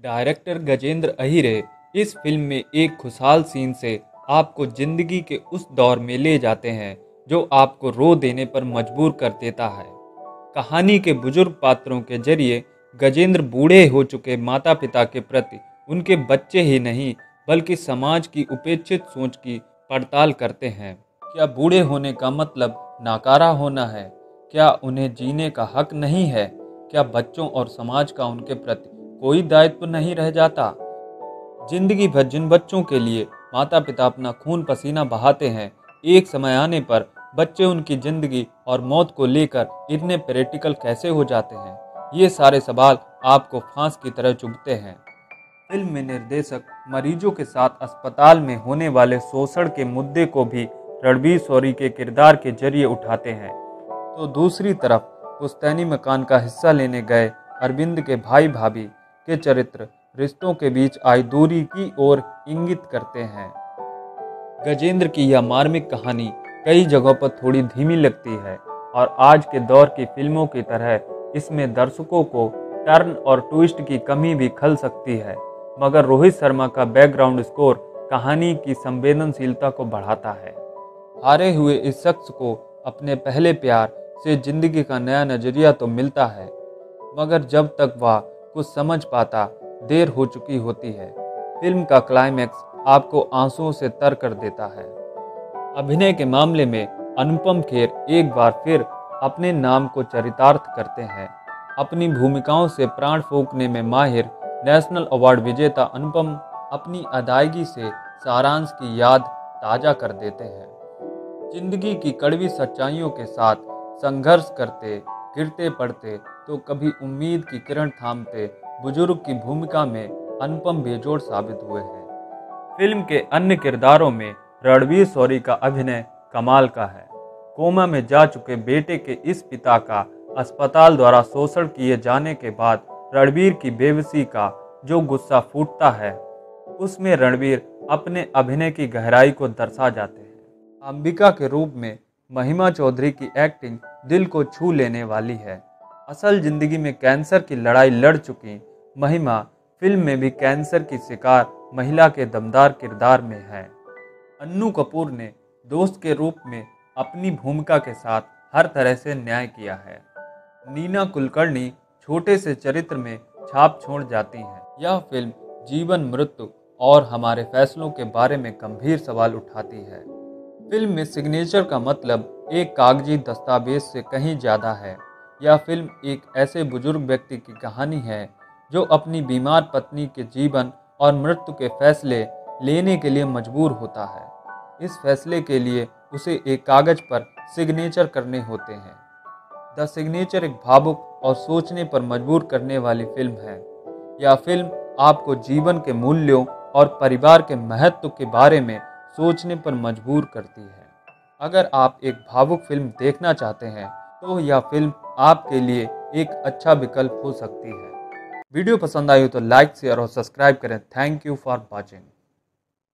Director Gajendra Ahire इस film में एक खुशहाल सीन से आपको जिंदगी के उस दौर में ले जाते हैं जो आपको रो देने पर मजबूर कर देता है। कहानी के बुजुर्ग पात्रों के जरिए गजेंद्र बूढ़े हो चुके माता पिता के प्रति उनके बच्चे ही नहीं बल्कि समाज की उपेक्षित सोच की पड़ताल करते हैं। क्या बूढ़े होने का मतलब नाकारा होना है? क्या उन्हें जीने का हक नहीं है? क्या बच्चों और समाज का उनके प्रति कोई दायित्व नहीं रह जाता? जिंदगी भर जिन बच्चों के लिए माता पिता अपना खून पसीना बहाते हैं, एक समय आने पर बच्चे उनकी जिंदगी और मौत को लेकर इतने प्रैक्टिकल कैसे हो जाते हैं? ये सारे सवाल आपको फांस की तरह चुभते हैं। फिल्म में निर्देशक मरीजों के साथ अस्पताल में होने वाले शोषण के मुद्दे को भी रणवीर शौरी के किरदार के जरिए उठाते हैं, तो दूसरी तरफ पुश्तैनी मकान का हिस्सा लेने गए अरविंद के भाई भाभी के चरित्र रिश्तों के बीच आई दूरी की ओर इंगित करते हैं। गजेंद्र की यह मार्मिक कहानी कई जगहों पर थोड़ी धीमी लगती है और आज के दौर की फिल्मों की तरह इसमें दर्शकों को टर्न और ट्विस्ट की कमी भी खल सकती है, मगर रोहित शर्मा का बैकग्राउंड स्कोर कहानी की संवेदनशीलता को बढ़ाता है। हारे हुए इस शख्स को अपने पहले प्यार से जिंदगी का नया नजरिया तो मिलता है, मगर जब तक वह कुछ समझ पाता देर हो चुकी होती है। फिल्म का क्लाइमैक्स आपको आंसुओं से तर कर देता है। अभिनय के मामले में अनुपम खेर एक बार फिर अपने नाम को चरितार्थ करते हैं। अपनी भूमिकाओं से प्राण फूंकने में माहिर नेशनल अवार्ड विजेता अनुपम अपनी अदायगी से सारांश की याद ताज़ा कर देते हैं। जिंदगी की कड़वी सच्चाइयों के साथ संघर्ष करते, गिरते पड़ते तो कभी उम्मीद की किरण थामते बुजुर्ग की भूमिका में अनुपम बेजोड़ साबित हुए हैं। फिल्म के अन्य किरदारों में रणवीर शौरी का अभिनय कमाल का है। कोमा में जा चुके बेटे के इस पिता का अस्पताल द्वारा शोषण किए जाने के बाद रणवीर की बेबसी का जो गुस्सा फूटता है, उसमें रणवीर अपने अभिनय की गहराई को दर्शा जाते हैं। अंबिका के रूप में महिमा चौधरी की एक्टिंग दिल को छू लेने वाली है। असल जिंदगी में कैंसर की लड़ाई लड़ चुकी महिमा फिल्म में भी कैंसर की शिकार महिला के दमदार किरदार में है। अन्नू कपूर ने दोस्त के रूप में अपनी भूमिका के साथ हर तरह से न्याय किया है। नीना कुलकर्णी छोटे से चरित्र में छाप छोड़ जाती हैं। यह फिल्म जीवन मृत्यु और हमारे फैसलों के बारे में गंभीर सवाल उठाती है। फिल्म में सिग्नेचर का मतलब एक कागजी दस्तावेज से कहीं ज़्यादा है। यह फिल्म एक ऐसे बुजुर्ग व्यक्ति की कहानी है जो अपनी बीमार पत्नी के जीवन और मृत्यु के फैसले लेने के लिए मजबूर होता है। इस फैसले के लिए उसे एक कागज पर सिग्नेचर करने होते हैं। द सिग्नेचर एक भावुक और सोचने पर मजबूर करने वाली फिल्म है। यह फिल्म आपको जीवन के मूल्यों और परिवार के महत्व के बारे में सोचने पर मजबूर करती है। अगर आप एक भावुक फिल्म देखना चाहते हैं तो यह फिल्म आपके लिए एक अच्छा विकल्प हो सकती है। वीडियो पसंद आई हो तो लाइक, शेयर और सब्सक्राइब करें। Thank you for watching.